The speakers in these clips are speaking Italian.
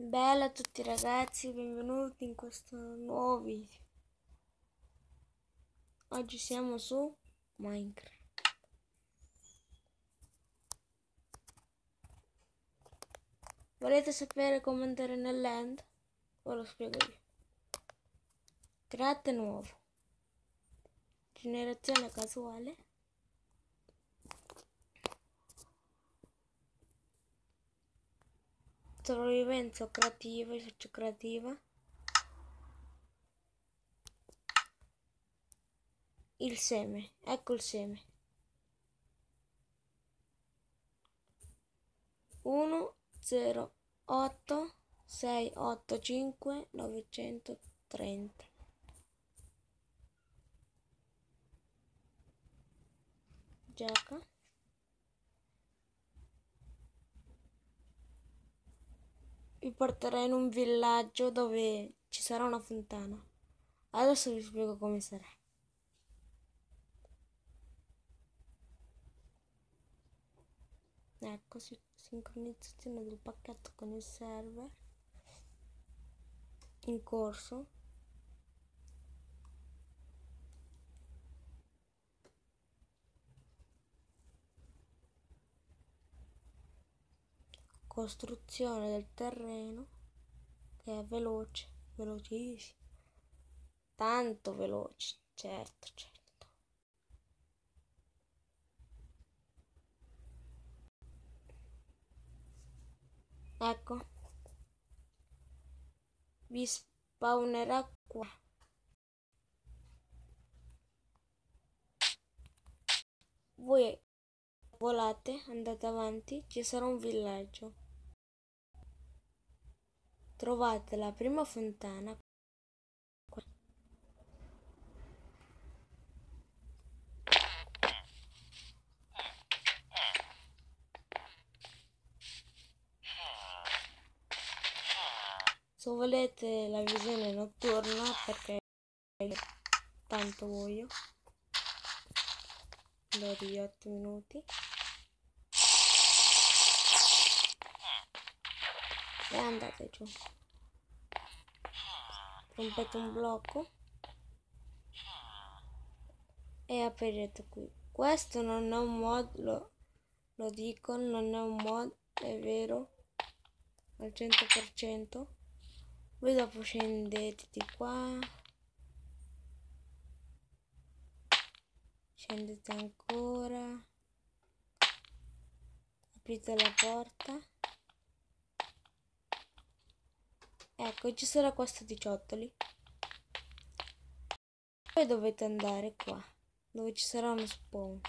Bella a tutti ragazzi, benvenuti in questo nuovo video. Oggi siamo su Minecraft. Volete sapere come andare nell'end? Ve lo spiego io. Create nuovo. Generazione casuale. Sopravvivenza creativa, io faccio creativa. Il seme, ecco il seme. 1 0 8 6 8 5 930. Gioca. Vi porterò in un villaggio dove ci sarà una fontana. Adesso vi spiego come sarà. Ecco, sincronizzazione del pacchetto con il server in corso. Costruzione del terreno che è veloce, velocissimo, tanto veloce, certo. Ecco, vi spawnerà qua. Voi volate, andate avanti, ci sarà un villaggio. Trovate la prima fontana qua. Se volete la visione notturna, perché tanto voglio, di 8 minuti, e andate giù, rompete un blocco e aprirete qui. Questo non è un mod, lo dico, non è un mod, è vero al 100%. Voi dopo scendete di qua, scendete ancora, aprite la porta. Ecco, ci sarà questo 18 lì. Poi dovete andare qua, dove ci sarà uno spawn.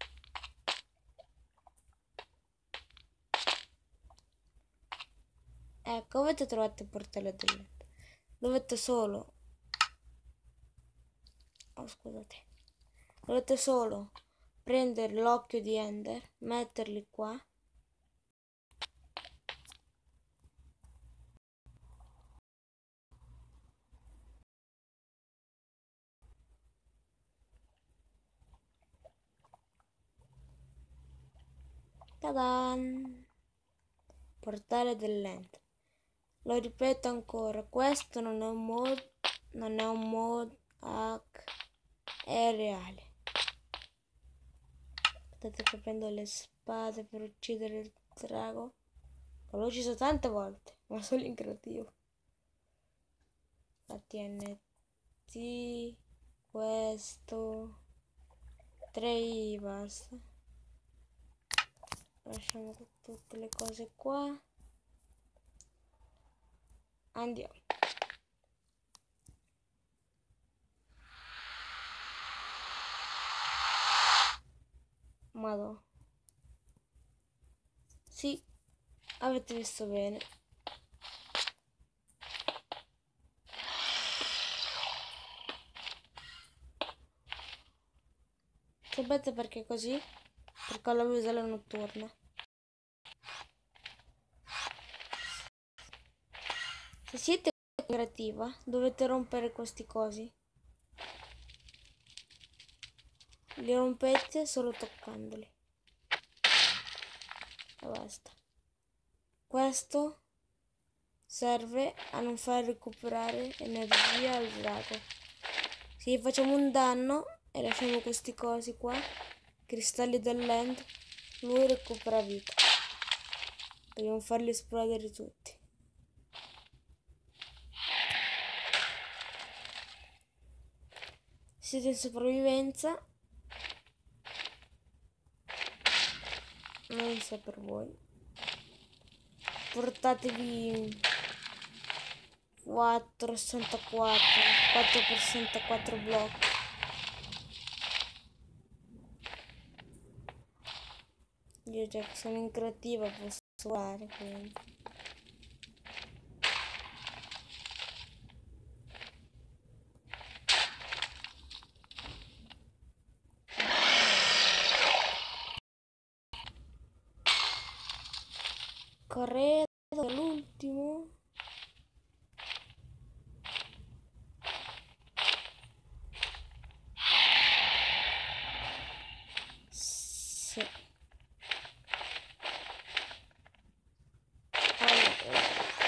Ecco, avete trovato il portale dell'end. Dovete solo... Oh, scusate. Dovete solo prendere l'occhio di Ender, metterli qua. Tadan! Portale dell'end. Lo ripeto ancora, questo non è un mod hack, è reale. State capendo le spade per uccidere il drago? L'ho ucciso tante volte, ma solo in creativo. La TNT, questo, 3 basta. Lasciamo tutte le cose qua. Andiamo. Madò. Sì, avete visto bene. Sapete perché così? Perché ho la visuale notturna. Se siete creativa, dovete rompere questi cosi. Li rompete solo toccandoli. E basta. Questo serve a non far recuperare energia al drago. Se gli facciamo un danno e lasciamo questi cosi qua, cristalli dell'end, lui recupera vita. Dobbiamo farli esplodere tutti. Siete in sopravvivenza, non so per voi. Portatevi 464, 4x64 blocchi. Io già che sono in creativa posso fare, quindi. Corredo l'ultimo. Sì. Allora.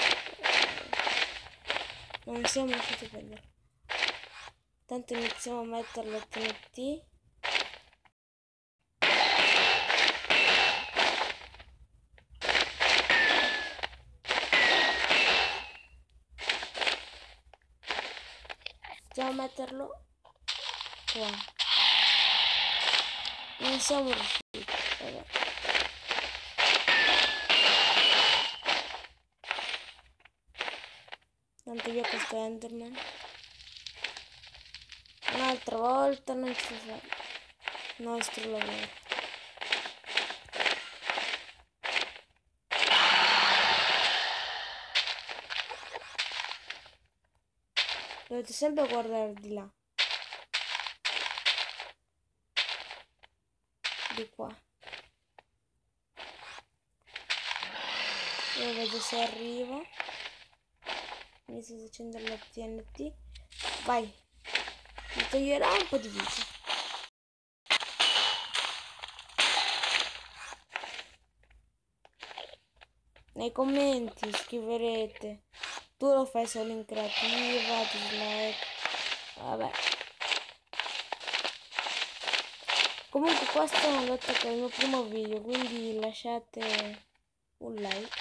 Non siamo riusciti a prendere. Tanto iniziamo a metterlo a TNT. Iniziamo a metterlo qua. Non siamo riusciti. Vabbè. Tanto via questo Enderman. Un'altra volta non ci fa fare il nostro lavoro. Dovete sempre guardare di là. Di qua. Io vedo se arriva. Inizio ad accendere la TNT. Vai. Mi toglierà un po' di vita. Nei commenti scriverete: tu lo fai solo in creativa, dislike. Vabbè. Comunque questo è un detto che è il mio primo video, quindi lasciate un like.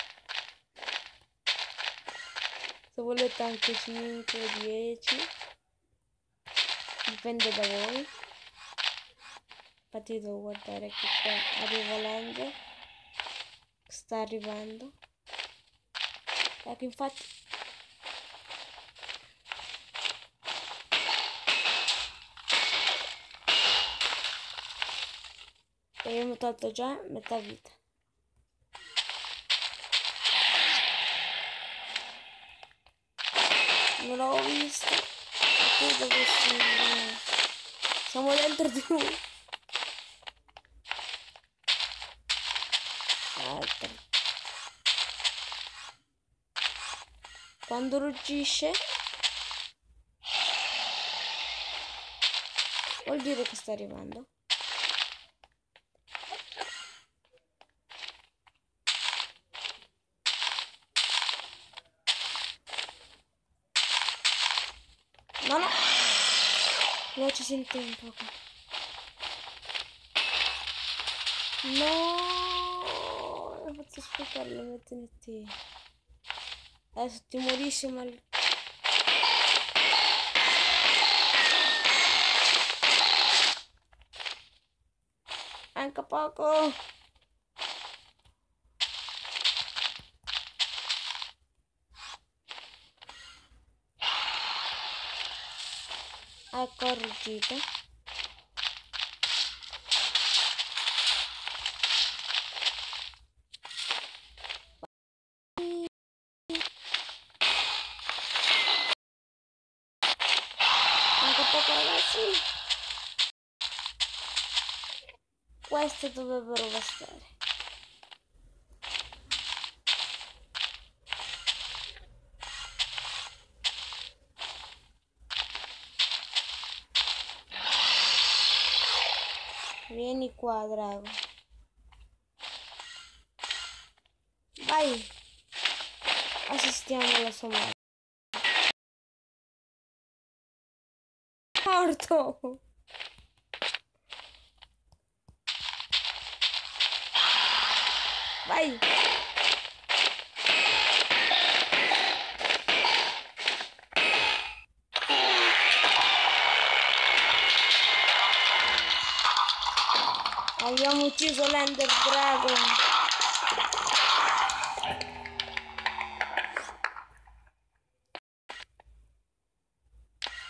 Se volete anche 5 o 10. Dipende da voi. Infatti devo guardare che qua arriva l'end. Sta arrivando. Ecco, infatti. E io mi ho tolto già metà vita. Non l'avevo visto. Tu dove sei? Siamo dentro di lui. Quando ruggisce vuol dire che sta arrivando. No, no. No, ci sente un po'. No. Ho fatto sprecare la mia TNT. Adesso timorissimo. Manca poco. Ecco, ho ruggito. Manca poco, ragazzi. Queste dovrebbero bastare. Vieni qua, drago. Vai. assistiamo alla sua morte. Morto! Vai! Abbiamo ucciso l'Ender Dragon.